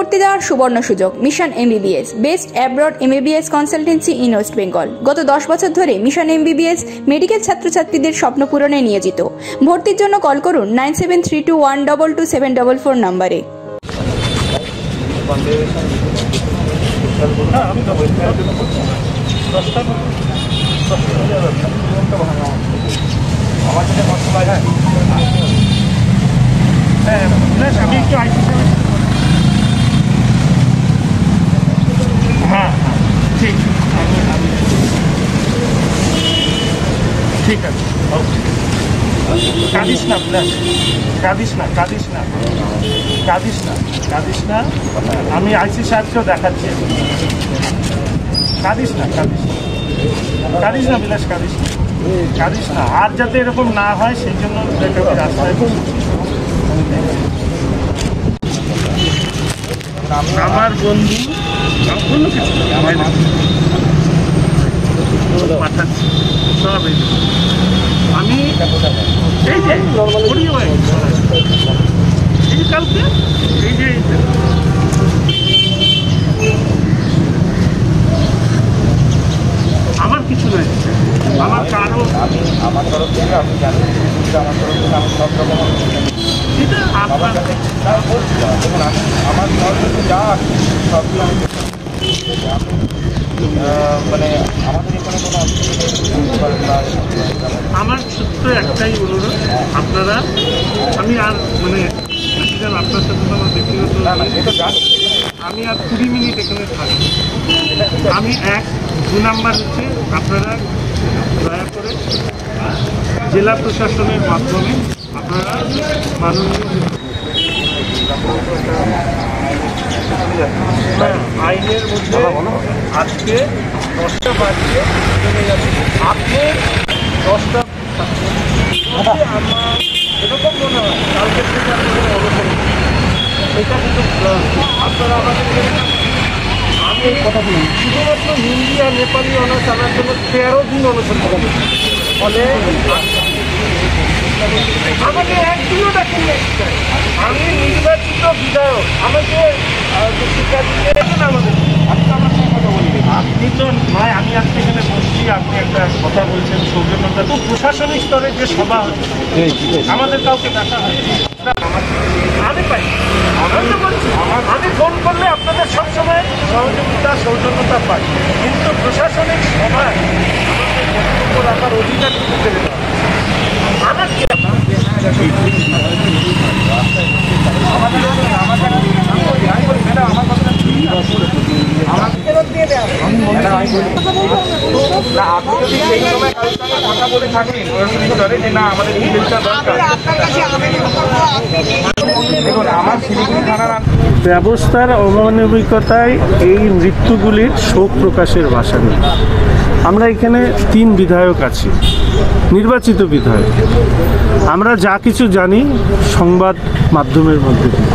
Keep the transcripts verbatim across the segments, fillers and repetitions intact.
ভর্তি দেওয়ার সুবর্ণ সুযোগ। Mission MBBS, best abroad MBBS consultancy in West Bengal. গত দশ বছর ধরে মিশন এমবিবিএস মেডিকেল ছাত্রছাত্রীদের স্বপ্ন পূরণে নিয়োজিত। ভর্তির জন্য কল করুন nine seven three two one double two seven double four নম্বরে। হ্যাঁ ঠিক ঠিক আছে, কাঁদিস না প্লাস, কাঁদিস না কাঁদিস না কাঁদিস না কাঁদিস না আমি আইসি সাহেবকেও দেখাচ্ছি। কাঁদিস না কাঁদিস কাঁদিস না বিলাস, কাঁদিস না কাঁদিস না আর যাতে এরকম না হয় সেই জন্য রাস্তায় আমার বন্ধু অন্য কিছু পাঠাচ্ছি সব। আমি এই যে এই কালকে এই যে আমার কিছু নাই, আমার কারো আমি আমার তরফ থেকে আপনি জানেন আমার তরফ থেকে আমি সব রকম এটা আপনার কাছে বলছিলাম। দেখুন আমি আমার তরফ থেকে যা আছে সবই আমি মানে আমাদের এখানে কোনো আমার সত্য একটাই অনুরোধ, আপনারা আমি আর মানে আপনার সাথে তো আমার ব্যক্তিগত আমি আর কুড়ি মিনিট এখানে থাকি। আমি এক দু নাম্বার হচ্ছে আপনারা দয়া করে জেলা প্রশাসনের মাধ্যমে আপনারা মাননীয় আইনের মধ্যে আজকে দশটা বাজে আপনি দশটা আমার এরকম মনে হয় কালকের থেকে আপনাদের অবসর এটা কিন্তু আপনারা আমাদের আমি কথা বলুন শুধুমাত্র হিন্দি আর নেপালি অনার্স আনার জন্য তেরো দিন অনুসরণ করবে, ফলে আমাকে একদিনও ডাকেন। আমি নির্বাচিত বিধায়ক, আমাকে শিক্ষার্থীদের আমাদের আপনি আমার সঙ্গে কথা বলবেন। আপনি তো নয় আমি আজকে এখানে বসছি, আপনি একটা কথা বলছেন সৌজন্যতা তো প্রশাসনিক স্তরে যে সভা হচ্ছে আমাদের কাউকে ডাকা হয় আমি পাই। আমি তো বলছি আমি ফোন করলে আপনাদের সবসময় সহযোগিতা সৌজন্যতা পাই, কিন্তু প্রশাসনিক সভায় আমাদের বক্তব্য রাখার অধিকার কিন্তু পেরে দেওয়া আমার কি কথা বলে থাকেন যে না আমাদের আমার শিলিগুড়ি থানার ব্যবস্থার অমানবিকতায় এই মৃত্যুগুলির শোক প্রকাশের ভাষা নেই। আমরা এখানে তিন বিধায়ক আছি, নির্বাচিত বিধায়ক। আমরা যা কিছু জানি সংবাদ মাধ্যমের মধ্যে দিয়ে।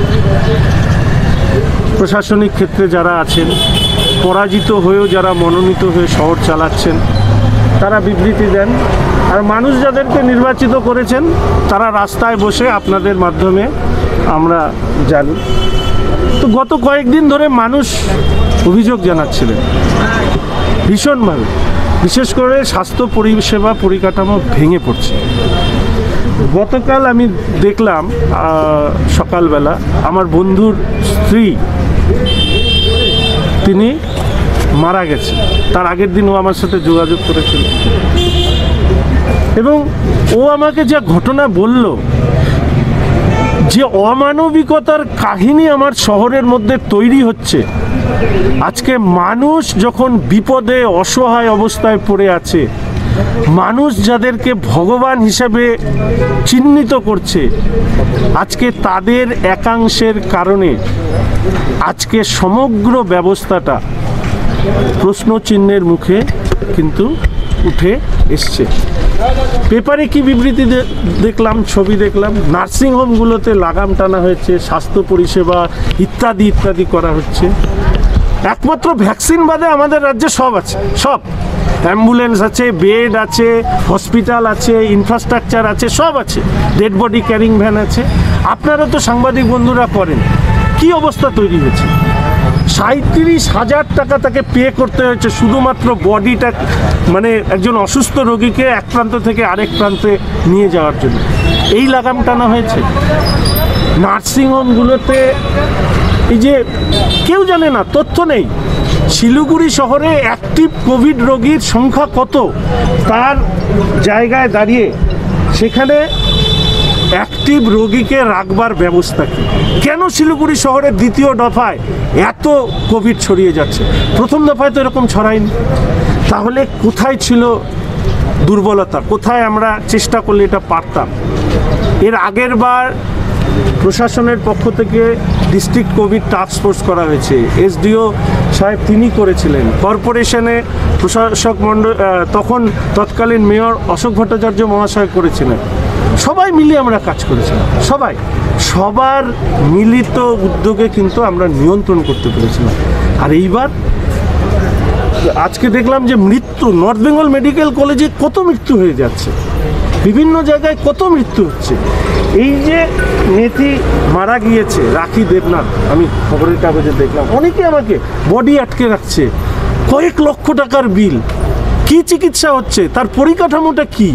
প্রশাসনিক ক্ষেত্রে যারা আছেন, পরাজিত হয়েও যারা মনোনীত হয়ে শহর চালাচ্ছেন তারা বিবৃতি দেন, আর মানুষ যাদেরকে নির্বাচিত করেছেন তারা রাস্তায় বসে আপনাদের মাধ্যমে আমরা জানি। তো গত কয়েকদিন ধরে মানুষ অভিযোগ জানাচ্ছিলেন ভীষণভাবে, বিশেষ করে স্বাস্থ্য পরিষেবা পরিকাঠামো ভেঙে পড়ছে। গতকাল আমি দেখলাম সকালবেলা আমার বন্ধুর স্ত্রী তিনি মারা গেছে, তার আগের দিন ও আমার সাথে যোগাযোগ করেছিল এবং ও আমাকে যা ঘটনা বলল, যে অমানবিকতার কাহিনী আমার শহরের মধ্যে তৈরি হচ্ছে। আজকে মানুষ যখন বিপদে অসহায় অবস্থায় পড়ে আছে, মানুষ যাদেরকে ভগবান হিসাবে চিহ্নিত করছে, আজকে তাদের একাংশের কারণে আজকে সমগ্র ব্যবস্থাটা প্রশ্নচিহ্নের মুখে কিন্তু উঠে এসছে। পেপারে কি বিবৃতি দেখলাম, ছবি দেখলাম, নার্সিংহোমগুলোতে লাগাম টানা হয়েছে, স্বাস্থ্য পরিষেবা ইত্যাদি ইত্যাদি করা হচ্ছে। একমাত্র ভ্যাকসিন বাদে আমাদের রাজ্যে সব আছে, সব অ্যাম্বুলেন্স আছে, বেড আছে, হসপিটাল আছে, ইনফ্রাস্ট্রাকচার আছে, সব আছে, ডেড বডি ক্যারিং ভ্যান আছে। আপনারা তো সাংবাদিক বন্ধুরা করেন, কি অবস্থা তৈরি হয়েছে। সাঁত্রিশ হাজার টাকা তাকে পে করতে হয়েছে শুধুমাত্র বডিটা, মানে একজন অসুস্থ রোগীকে এক প্রান্ত থেকে আরেক প্রান্তে নিয়ে যাওয়ার জন্য এই লাগাম টানা হয়েছে। নার্সিংহোমগুলোতে এই যে কেউ জানে না, তথ্য নেই, শিলিগুড়ি শহরে অ্যাক্টিভ কোভিড রোগীর সংখ্যা কত, তার জায়গায় দাঁড়িয়ে সেখানে অ্যাক্টিভ রোগীকে রাখবার ব্যবস্থা কী? কেন শিলিগুড়ি শহরের দ্বিতীয় দফায় এত কোভিড ছড়িয়ে যাচ্ছে? প্রথম দফায় তো এরকম ছড়ায়নি। তাহলে কোথায় ছিল দুর্বলতা, কোথায় আমরা চেষ্টা করলে এটা পারতাম? এর আগের বার প্রশাসনের পক্ষ থেকে ডিস্ট্রিক্ট কোভিড টাস্ক ফোর্স করা হয়েছে, এসডিও সাহেব তিনি করেছিলেন, কর্পোরেশনে প্রশাসক মণ্ডল তখন তৎকালীন মেয়র অশোক ভট্টাচার্য মহাশয় করেছিলেন। সবাই মিলিয়ে আমরা কাজ করেছিলাম, সবাই সবার মিলিত উদ্যোগে কিন্তু আমরা নিয়ন্ত্রণ করতে পেরেছিলাম। আর এইবার আজকে দেখলাম যে মৃত্যু, নর্থ বেঙ্গল মেডিকেল কলেজে কত মৃত্যু হয়ে যাচ্ছে, বিভিন্ন জায়গায় কত মৃত্যু হচ্ছে। এই যে মেয়েটি মারা গিয়েছে রাখি দেবনাথ, আমি খবরের কাগজে দেখলাম, অনেকে আমাকে বডি আটকে রাখছে, কয়েক লক্ষ টাকার বিল, কি চিকিৎসা হচ্ছে, তার পরিকাঠামোটা কি?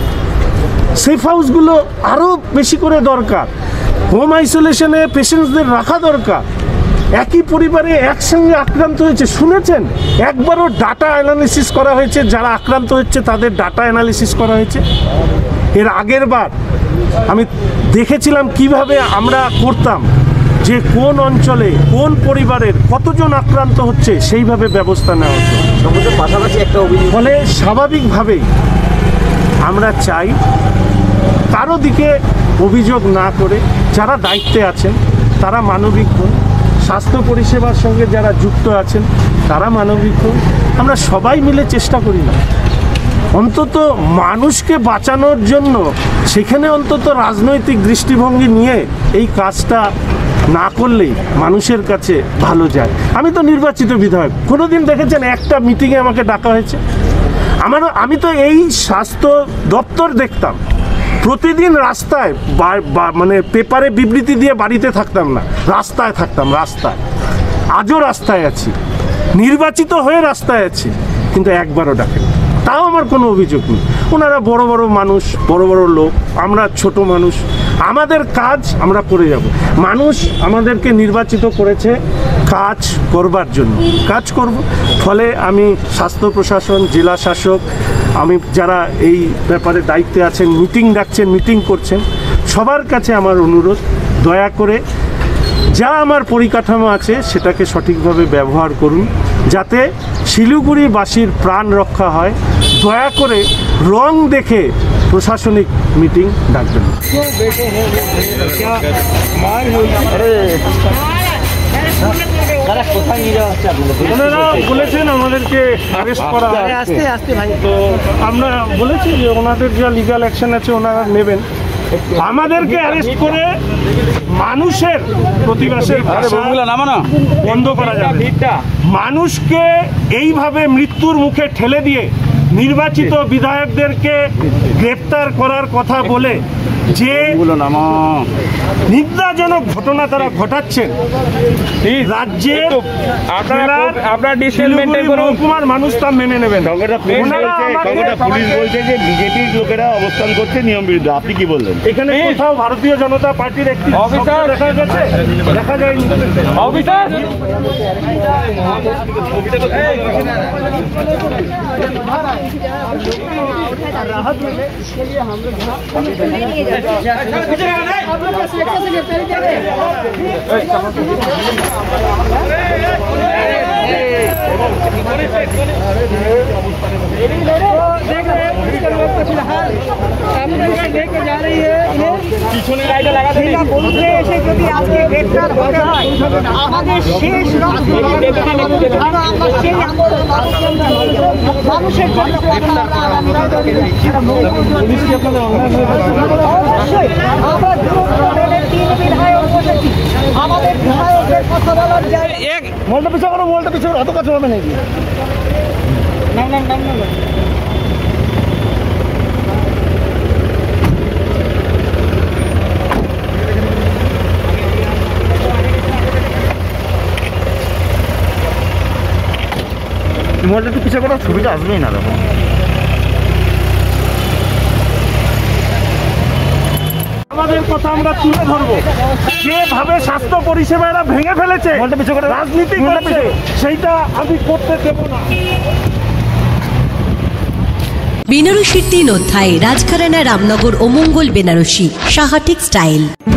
সেফ হাউসগুলো আরও বেশি করে দরকার, হোম আইসোলেশনে পেশেন্টসদের রাখা দরকার। একই পরিবারে একসঙ্গে আক্রান্ত হয়েছে, শুনেছেন? একবারও ডাটা অ্যানালিসিস করা হয়েছে, যারা আক্রান্ত হচ্ছে তাদের ডাটা অ্যানালিসিস করা হয়েছে? এর আগের বার আমি দেখেছিলাম কিভাবে আমরা করতাম, যে কোন অঞ্চলে কোন পরিবারের কতজন আক্রান্ত হচ্ছে সেইভাবে ব্যবস্থা নেওয়া হতো। পাশাপাশি একটা অভিযোগ, ফলে স্বাভাবিকভাবেই আমরা চাই কারো দিকে অভিযোগ না করে যারা দায়িত্বে আছেন তারা মানবিক হন, স্বাস্থ্য পরিষেবার সঙ্গে যারা যুক্ত আছেন তারা মানবিক হন। আমরা সবাই মিলে চেষ্টা করি না, অন্তত মানুষকে বাঁচানোর জন্য সেখানে অন্তত রাজনৈতিক দৃষ্টিভঙ্গি নিয়ে এই কাজটা না করলেই মানুষের কাছে ভালো যায়। আমি তো নির্বাচিত বিধায়ক, কোনোদিন দেখেছেন একটা মিটিংয়ে আমাকে ডাকা হয়েছে? আমার আমি তো এই স্বাস্থ্য দপ্তর দেখতাম, প্রতিদিন রাস্তায় মানে পেপারে বিবৃতি দিয়ে বাড়িতে থাকতাম না, রাস্তায় থাকতাম, রাস্তায়। আজও রাস্তায় আছি, নির্বাচিত হয়ে রাস্তায় আছি, কিন্তু একবারও ডাকেন। তাও আমার কোনো অভিযোগ নেই। ওনারা বড় বড় মানুষ, বড় বড় লোক, আমরা ছোট মানুষ, আমাদের কাজ আমরা করে যাব। মানুষ আমাদেরকে নির্বাচিত করেছে কাজ করবার জন্য, কাজ করব। ফলে আমি স্বাস্থ্য প্রশাসন, জেলা শাসক, আমি যারা এই ব্যাপারে দায়িত্বে আছেন, মিটিং ডাকছেন, মিটিং করছেন, সবার কাছে আমার অনুরোধ, দয়া করে যা আমার পরিকাঠামো আছে সেটাকে সঠিকভাবে ব্যবহার করুন, যাতে শিলিগুড়িবাসীর প্রাণ রক্ষা হয়। দয়া করে রং দেখে প্রশাসনিক মিটিং ডাকবেন। ওনারা বলেছেন আমাদেরকে অ্যারেস্ট করা, তো আমরা বলেছি যে ওনাদের যা লিগ্যাল অ্যাকশন আছে ওনারা নেবেন। আমাদেরকে অ্যারেস্ট করে মানুষের প্রতিবাসের বন্ধ করা যাবে। মানুষকে এইভাবে মৃত্যুর মুখে ঠেলে দিয়ে নির্বাচিত বিধায়কদেরকে গ্রেপ্তার করার কথা বলে যে নিন্দাজনক ঘটনা তারা ঘটাচ্ছেন, রাজ্যের মহকুমার মানুষ তা মেনে নেবেন। পুলিশ বলছে যে বিজেপির লোকেরা অবস্থান করছে নিয়ম বিরুদ্ধে, আপনি কি বললেন? এখানে কোথাও ভারতীয় জনতা পার্টির একটি অফিসার দেখা গেছে? দেখা যায়নি। অফিসার राहत मिले इसके लिए हम लोग देख रहे हैं फिलहाल एम्बुलेंस लेके जा रही है, পিছনে লাইটে লাগাতে বলছে এসে যদি আজকে গ্রেফতার হতে হয় আমাদের শেষ আমরা সেই আন্দোলন মানুষের জন্য আমাদের বিধায়কের কথা বলার যায়। মোলটা পিছু করো, মোলটা পিছু অত কাছে হবে নাকি? নাম নাম নাম নাম মোবাইলটা একটু পিছিয়ে করা, ছবিটা আসবেই না দেখো। আমাদের কথা আমরা তুলে ধরবো, যেভাবে স্বাস্থ্য পরিষেবা এরা ভেঙে ফেলেছে, রাজনীতি করছে, সেইটা আমি করতে দেব না। বেনারসির তিন অধ্যায়, রাজঘরানা, রামনগর ও মঙ্গল বেনারসি, সাহা টেক্সটাইল।